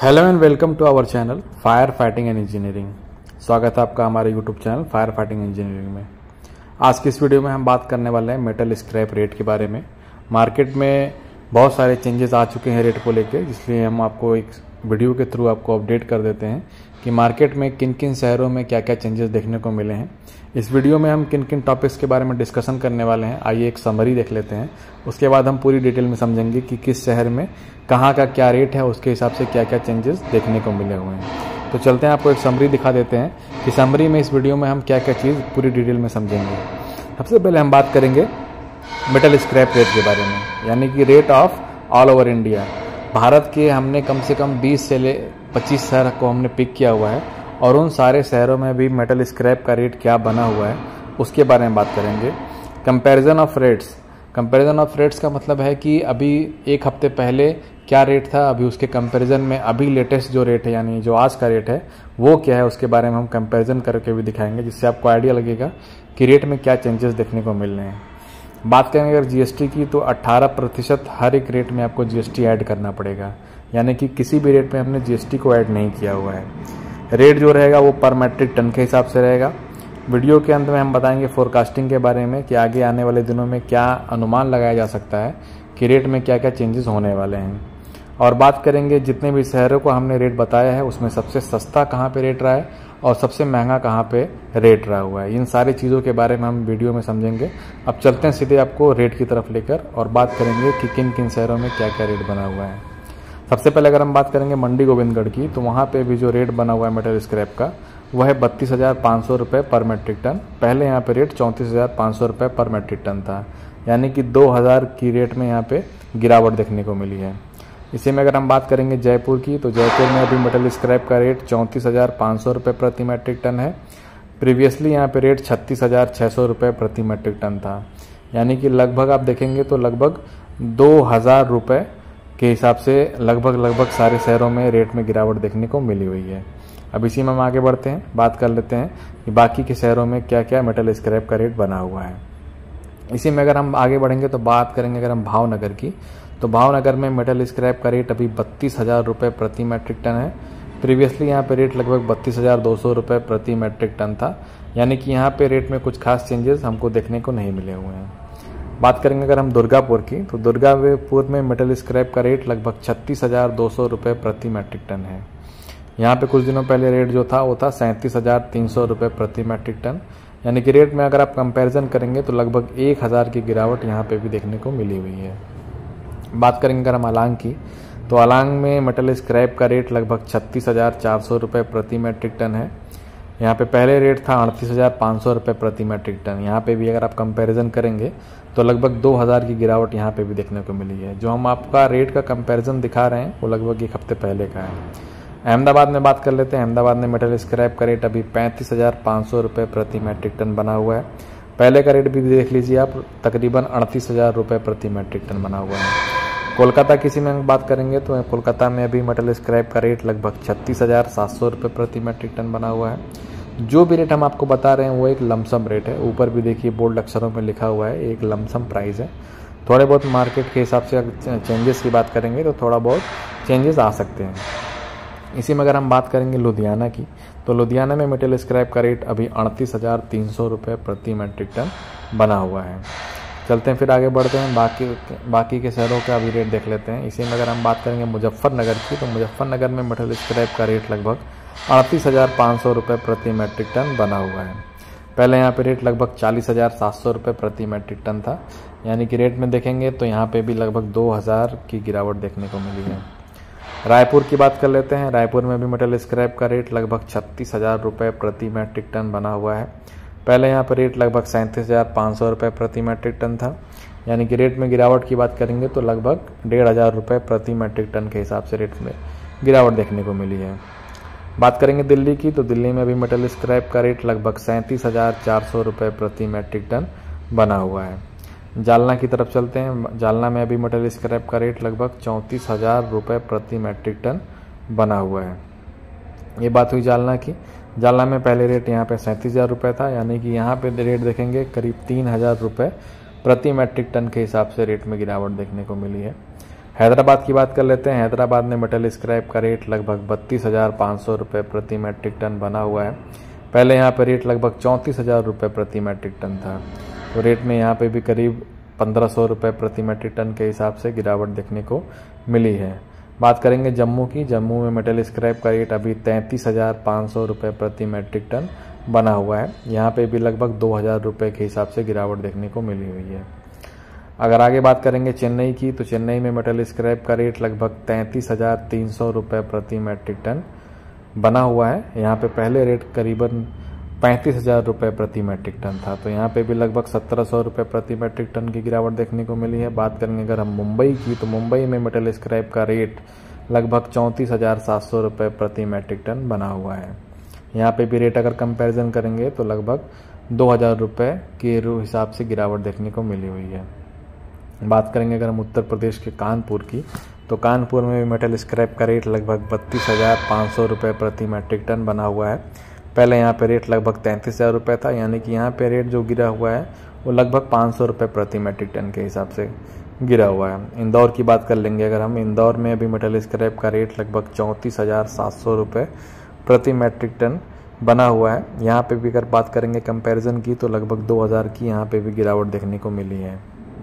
Hello and welcome to our channel fire fighting and engineering. स्वागत है आपका हमारे YouTube channel fire fighting engineering में। आज की इस वीडियो में हम बात करने वाले हैं मेटल स्क्रैप रेट के बारे में। मार्केट में बहुत सारे चेंजेस आ चुके हैं रेट को लेकर, इसलिए हम आपको एक वीडियो के थ्रू आपको अपडेट कर देते हैं कि मार्केट में किन किन शहरों में क्या क्या चेंजेस देखने को मिले हैं। इस वीडियो में हम किन किन टॉपिक्स के बारे में डिस्कशन करने वाले हैं, आइए एक समरी देख लेते हैं। उसके बाद हम पूरी डिटेल में समझेंगे कि किस शहर में कहाँ का क्या रेट है, उसके हिसाब से क्या क्या चेंजेस देखने को मिले हुए हैं। तो चलते हैं, आपको एक समरी दिखा देते हैं कि समरी में इस वीडियो में हम क्या क्या चीज़ पूरी डिटेल में समझेंगे। सबसे पहले हम बात करेंगे मेटल स्क्रैप रेट के बारे में, यानी कि rate of all over India. Bharat के हमने कम से कम 20 से 25 शहर को हमने पिक किया हुआ है और उन सारे शहरों में भी मेटल स्क्रैप का रेट क्या बना हुआ है उसके बारे में बात करेंगे। Comparison of rates. Comparison of rates का मतलब है कि अभी एक हफ्ते पहले क्या रेट था, अभी उसके कंपैरिजन में अभी लेटेस्ट जो रेट है यानी जो आज का रेट है वो क्या है, उसके बारे में हम कंपैरिजन करके भी दिखाएंगे, जिससे आपको आइडिया लगेगा कि रेट में क्या चेंजेस देखने को मिल रहे हैं। बात करेंगे अगर जीएसटी की, तो 18% हर एक रेट में आपको जीएसटी ऐड करना पड़ेगा, यानी कि किसी भी रेट में हमने जीएसटी को ऐड नहीं किया हुआ है। रेट जो रहेगा वो पर मैट्रिक टन के हिसाब से रहेगा। वीडियो के अंत में हम बताएंगे फोरकास्टिंग के बारे में कि आगे आने वाले दिनों में क्या अनुमान लगाया जा सकता है कि रेट में क्या क्या चेंजेस होने वाले हैं। और बात करेंगे जितने भी शहरों को हमने रेट बताया है उसमें सबसे सस्ता कहाँ पे रेट रहा है और सबसे महंगा कहाँ पे रेट रहा हुआ है। इन सारी चीज़ों के बारे में हम वीडियो में समझेंगे। अब चलते हैं सीधे आपको रेट की तरफ लेकर और बात करेंगे कि किन किन शहरों में क्या क्या रेट बना हुआ है। सबसे पहले अगर हम बात करेंगे मंडी गोविंदगढ़ की, तो वहाँ पे भी जो रेट बना हुआ है मेटल स्क्रैप का वह है 32,500 रुपये पर मेट्रिक टन। पहले यहाँ पे रेट 34,500 रुपये पर मेट्रिक टन था, यानी कि 2,000 की रेट में यहाँ पे गिरावट देखने को मिली है। इसी में अगर हम बात करेंगे जयपुर की, तो जयपुर में अभी मेटल स्क्रैप का रेट 34,500 रुपये प्रति मेट्रिक टन है। प्रीवियसली यहाँ पे रेट 36,600 रुपये प्रति मेट्रिक टन था, यानी कि लगभग आप देखेंगे तो लगभग 2,000 रुपये के हिसाब से लगभग सारे शहरों में रेट में गिरावट देखने को मिली हुई है। अब इसी में हम आगे बढ़ते हैं, बात कर लेते हैं कि बाकी के शहरों में क्या क्या मेटल स्क्रैप का रेट बना हुआ है। इसी में अगर हम आगे बढ़ेंगे तो बात करेंगे अगर हम भावनगर की, तो भावनगर में मेटल स्क्रैप का रेट अभी 32,000 रुपये प्रति मेट्रिक टन है। प्रीवियसली यहाँ पे रेट लगभग 32,200 रुपये प्रति मेट्रिक टन था, यानी कि यहाँ पे रेट में कुछ खास चेंजेस हमको देखने को नहीं मिले हुए हैं। बात करेंगे अगर हम दुर्गापुर की, तो दुर्गापुर में मेटल स्क्रैप का रेट लगभग 36,200 रुपये प्रति मेट्रिक टन है। यहाँ पे कुछ दिनों पहले रेट जो था वो था 37,300 रुपये प्रति मेट्रिक टन, यानी कि रेट में अगर आप कंपैरिजन करेंगे तो लगभग 1,000 की गिरावट यहाँ पे भी देखने को मिली हुई है। बात करेंगे अगर हम अलांग की, तो अलांग में मेटल स्क्रैप का रेट लगभग 36,400 रुपये प्रति मेट्रिक टन है। यहाँ पे पहले रेट था 38,500 रुपये प्रति मेट्रिक टन। यहाँ पे भी अगर आप कंपैरिजन करेंगे तो लगभग 2,000 की गिरावट यहाँ पे भी देखने को मिली है। जो हम आपका रेट का कंपैरिजन दिखा रहे हैं वो लगभग एक हफ्ते पहले का है। अहमदाबाद में बात कर लेते हैं। अहमदाबाद में मेटल स्क्रैप का रेट अभी 35,500 रुपये प्रति मेट्रिक टन बना हुआ है। पहले का रेट भी देख लीजिए आप, तकरीबन 38,000 रुपये प्रति मेट्रिक टन बना हुआ है। कोलकाता किसी में बात करेंगे तो कोलकाता में अभी मेटल स्क्रैप का रेट लगभग 36,700 रुपये प्रति मेट्रिक टन बना हुआ है। जो भी रेट हम आपको बता रहे हैं वो एक लमसम रेट है, ऊपर भी देखिए बोल्ड अक्षरों में लिखा हुआ है, एक लमसम प्राइस है। थोड़े बहुत मार्केट के हिसाब से अगर चेंजेस की बात करेंगे तो थोड़ा बहुत चेंजेस आ सकते हैं। इसी में अगर हम बात करेंगे लुधियाना की, तो लुधियाना में मेटल स्क्रैप का रेट अभी 38,300 रुपये प्रति मेट्रिक टन बना हुआ है। चलते हैं फिर आगे बढ़ते हैं, बाकी के शहरों का अभी रेट देख लेते हैं। इसी में अगर हम बात करेंगे मुजफ्फरनगर की, तो मुजफ्फरनगर में मेटल स्क्रैप का रेट लगभग 38,500 रुपये प्रति मेट्रिक टन बना हुआ है। पहले यहाँ पे रेट लगभग 40,700 रुपये प्रति मेट्रिक टन था, यानी कि रेट में देखेंगे तो यहाँ पे भी लगभग 2,000 की गिरावट देखने को मिली है। रायपुर की बात कर लेते हैं। रायपुर में भी मेटल स्क्रैप का रेट लगभग 36,000 रुपये प्रति मेट्रिक टन बना हुआ है। पहले यहाँ पर रेट लगभग 37,500 रुपये प्रति मेट्रिक टन था, यानी कि रेट में गिरावट की बात करेंगे तो लगभग 1,500 रुपये प्रति मेट्रिक टन के हिसाब से रेट में गिरावट देखने को मिली है। बात करेंगे दिल्ली की, तो दिल्ली में भी मेटल स्क्रैप का रेट लगभग 37,400 रुपये प्रति मेट्रिक टन बना हुआ है। जालना की तरफ चलते हैं। जालना में अभी मेटल स्क्रैप का रेट लगभग 34,000 रुपये प्रति मेट्रिक टन बना हुआ है। ये बात हुई जालना की। जालना में पहले रेट यहाँ पे 37,000 रुपये था, यानी कि यहाँ पे रेट देखेंगे करीब 3,000 रुपये प्रति मेट्रिक टन के हिसाब से रेट में गिरावट देखने को मिली है। हैदराबाद की बात कर लेते हैं। हैदराबाद में मेटल स्क्रैप का रेट लगभग 32,500 रुपये प्रति मैट्रिक टन बना हुआ है। पहले यहाँ पे रेट लगभग 34,000 रुपये प्रति मैट्रिक टन था। तो रेट में यहाँ पे भी करीब 1,500 रुपये प्रति मैट्रिक टन के हिसाब से गिरावट देखने को मिली है। बात करेंगे जम्मू की। जम्मू में मेटल स्क्रैप का रेट अभी 33,500 रुपये प्रति मैट्रिक टन बना हुआ है। यहाँ पे भी लगभग 2,000 रुपये के हिसाब से गिरावट देखने को मिली हुई है। अगर आगे बात करेंगे चेन्नई की, तो चेन्नई में मेटल स्क्रैप का रेट लगभग 33,300 रुपये प्रति मैट्रिक टन बना हुआ है। यहाँ पे पहले रेट करीबन 35,000 रुपये प्रति मैट्रिक टन था। तो यहाँ पे भी लगभग 1,700 रुपये प्रति मैट्रिक टन की गिरावट देखने को मिली है। बात करेंगे अगर हम मुंबई की, तो मुंबई में मेटल स्क्रैप का रेट लगभग 34,700 रुपये प्रति मैट्रिक टन बना हुआ है। यहाँ पे भी रेट अगर कंपैरिजन करेंगे तो लगभग 2,000 रुपये के हिसाब से गिरावट देखने को मिली हुई है। बात करेंगे अगर हम उत्तर प्रदेश के कानपुर की, तो कानपुर में भी मेटल स्क्रैप का रेट लगभग 32,500 रुपये प्रति मैट्रिक टन बना हुआ है। पहले यहाँ पे रेट लगभग 33,000 रुपये था, यानी कि यहाँ पे रेट जो गिरा हुआ है वो लगभग 500 रुपये प्रति मैट्रिक टन के हिसाब से गिरा हुआ है। इंदौर की बात कर लेंगे अगर हम, इंदौर में अभी मेटल स्क्रैप का रेट लगभग 34,700 रुपये प्रति मैट्रिक टन बना हुआ है। यहाँ पे भी अगर बात करेंगे कंपैरिजन की, तो लगभग 2,000 की यहाँ पे भी गिरावट देखने को मिली है।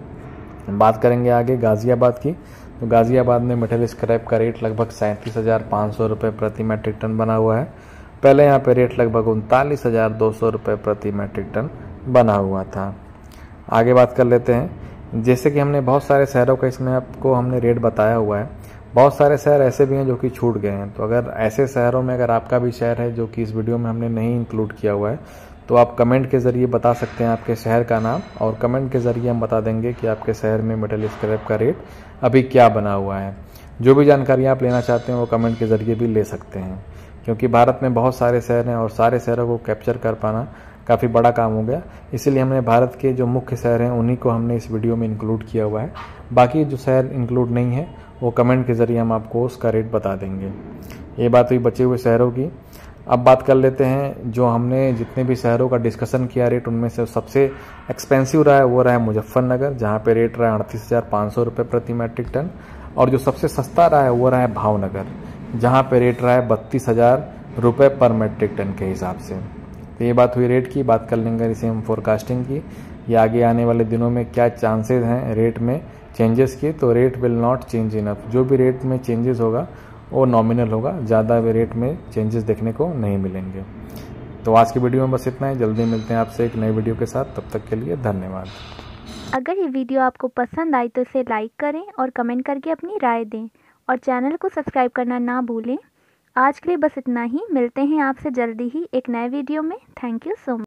बात करेंगे आगे गाज़ियाबाद की, तो गाज़ियाबाद में मेटल स्क्रैप का रेट लगभग 37,500 रुपये प्रति मैट्रिक टन बना हुआ है। पहले यहाँ पे रेट लगभग 39,200 रुपये प्रति मैट्रिक टन बना हुआ था। आगे बात कर लेते हैं। जैसे कि हमने बहुत सारे शहरों का इसमें आपको हमने रेट बताया हुआ है, बहुत सारे शहर ऐसे भी हैं जो कि छूट गए हैं। तो अगर ऐसे शहरों में अगर आपका भी शहर है जो कि इस वीडियो में हमने नहीं इंक्लूड किया हुआ है, तो आप कमेंट के ज़रिए बता सकते हैं आपके शहर का नाम, और कमेंट के ज़रिए हम बता देंगे कि आपके शहर में मेटल स्क्रैप का रेट अभी क्या बना हुआ है। जो भी जानकारी आप लेना चाहते हैं वो कमेंट के ज़रिए भी ले सकते हैं, क्योंकि भारत में बहुत सारे शहर हैं और सारे शहरों को कैप्चर कर पाना काफ़ी बड़ा काम हो गया। इसीलिए हमने भारत के जो मुख्य शहर हैं उन्हीं को हमने इस वीडियो में इंक्लूड किया हुआ है। बाकी जो शहर इंक्लूड नहीं है वो कमेंट के ज़रिए हम आपको उसका रेट बता देंगे। ये बात हुई बचे हुए शहरों की। अब बात कर लेते हैं, जो हमने जितने भी शहरों का डिस्कशन किया रेट, उनमें से सबसे एक्सपेंसिव रहा है वो रहा है मुजफ्फरनगर, जहाँ पे रेट रहा है 38,500 रुपये प्रति मैट्रिक टन। और जो सबसे सस्ता रहा है वो रहा है भावनगर, जहाँ पे रेट रहा है 32,000 रुपये पर मैट्रिक टन के हिसाब से। तो ये बात हुई रेट की। बात कर लेंगे इसे हम फोरकास्टिंग की, या आगे आने वाले दिनों में क्या चांसेस हैं रेट में चेंजेस की। तो rate will not change enough, जो भी रेट में चेंजेस होगा वो नॉमिनल होगा, ज़्यादा रेट में चेंजेस देखने को नहीं मिलेंगे। तो आज की वीडियो में बस इतना ही। जल्दी मिलते हैं आपसे एक नई वीडियो के साथ, तब तक के लिए धन्यवाद। अगर ये वीडियो आपको पसंद आई तो इसे लाइक करें और कमेंट करके अपनी राय दें, और चैनल को सब्सक्राइब करना ना भूलें। आज के लिए बस इतना ही। मिलते हैं आपसे जल्दी ही एक नए वीडियो में। Thank you so much.